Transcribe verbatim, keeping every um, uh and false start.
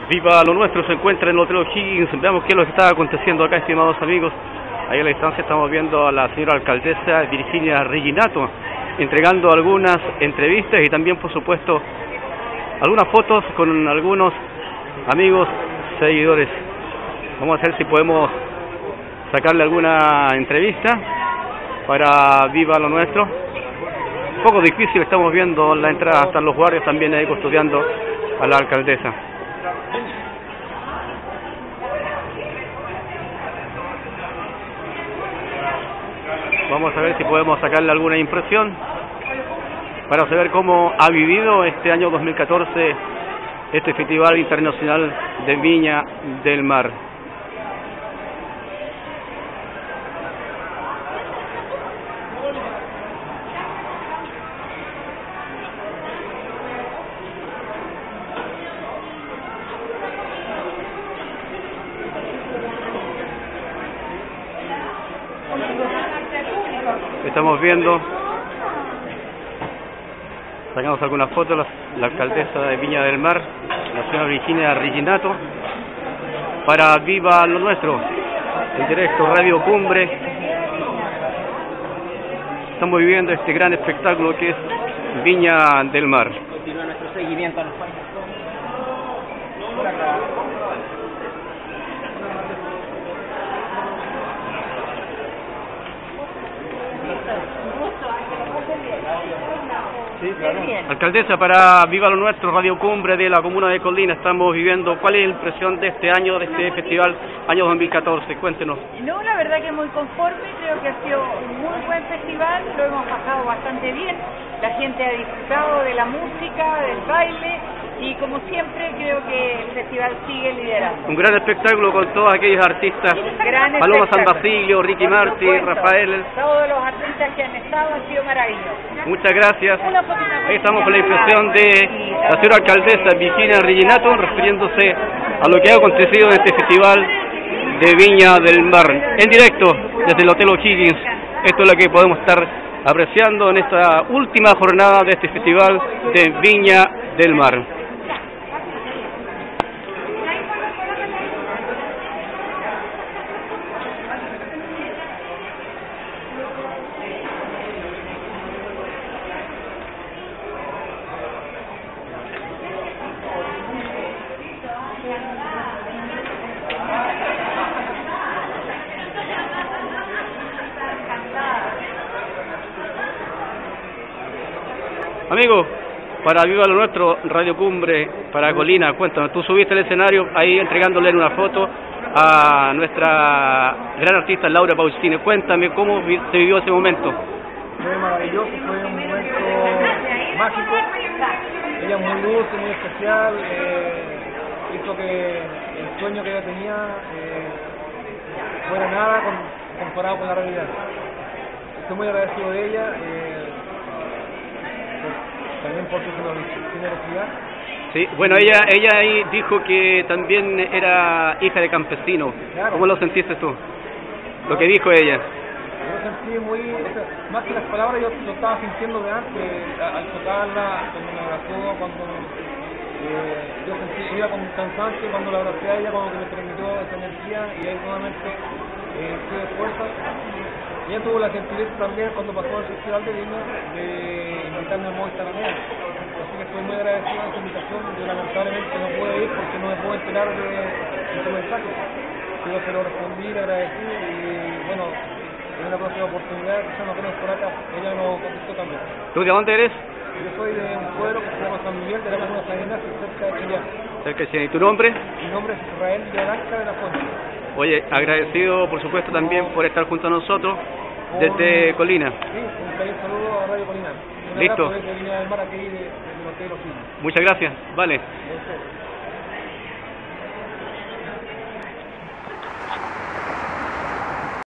Viva lo nuestro se encuentra en el Hotel O'Higgins. Veamos qué es lo que está aconteciendo acá, estimados amigos. Ahí a la distancia estamos viendo a la señora alcaldesa Virginia Reginato entregando algunas entrevistas y también, por supuesto, algunas fotos con algunos amigos seguidores. Vamos a ver si podemos sacarle alguna entrevista para Viva lo nuestro. Un poco difícil, estamos viendo la entrada, están los guardias también ahí custodiando a la alcaldesa. Vamos a ver si podemos sacarle alguna impresión para saber cómo ha vivido este año dos mil catorce este Festival Internacional de Viña del Mar. Estamos viendo, sacamos algunas fotos, la, la alcaldesa de Viña del Mar, la señora Virginia Reginato, para Viva lo Nuestro, en directo Radio Cumbre. Estamos viviendo este gran espectáculo que es Viña del Mar. Continúa nuestro seguimiento a los países. Sí, claro. Alcaldesa, para Viva lo Nuestro, Radio Cumbre de la comuna de Colina, estamos viviendo. ¿Cuál es la impresión de este año, de este festival, año dos mil catorce? Cuéntenos. No, la verdad que muy conforme, creo que ha sido un muy buen festival, lo hemos pasado bastante bien, la gente ha disfrutado de la música, del baile, y como siempre creo que el festival sigue liderando. Un gran espectáculo con todos aquellos artistas, gran Paloma San Basilio, Ricky Martin, Rafael. Todos los artistas que han estado han sido maravillosos. Muchas gracias. Ahí estamos con la impresión de la señora alcaldesa Virginia Reginato, refiriéndose a lo que ha acontecido en este festival de Viña del Mar. En directo desde el Hotel O'Higgins. Esto es lo que podemos estar apreciando en esta última jornada de este festival de Viña del Mar. Amigo, para Viva lo Nuestro, Radio Cumbre, para Colina, cuéntanos, tú subiste al escenario ahí entregándole una foto a nuestra gran artista Laura Pausini. Cuéntame cómo se vivió ese momento. Fue maravilloso, fue un momento mágico. Ella muy dulce, muy especial, eh, hizo que el sueño que ella tenía eh, fuera nada con, comparado con la realidad. Estoy muy agradecido de ella. Eh, también por su generosidad. Sí, bueno, ella ella ahí dijo que también era hija de campesino. Claro. ¿Cómo lo sentiste tú? Lo que dijo ella. Yo lo sentí muy, o sea, más que las palabras, yo lo estaba sintiendo de antes, al tocarla, cuando me abrazó, cuando eh, yo sentí, iba con cansancio, cuando la abracé a ella, como que me permitió esa energía, y ahí nuevamente eh, tuve fuerza. Ella tuvo la gentileza también cuando pasó el Festival de Viña de invitarme a Movistar también. Así que estoy muy agradecido de esa invitación. Yo lamentablemente no pude ir porque no me puedo enterar de, de su mensaje. Pero se lo respondí, le agradecí y bueno, en una próxima oportunidad, quizás no tenemos por acá, ella nos contestó también. ¿Tú de dónde eres? Yo soy de un pueblo que se llama San Miguel de la Laguna San Ignacio, cerca de Chillán. Cerca de Chillán. ¿Y tu nombre? Mi nombre es Israel de Aranca de la Fuente. Oye, agradecido por supuesto también por estar junto a nosotros desde Colina. Sí, un cariño saludo a Radio Colina. Un Listo. Desde Viña del Mar, aquí de, de Hotel O'Higgins. Muchas gracias. Vale.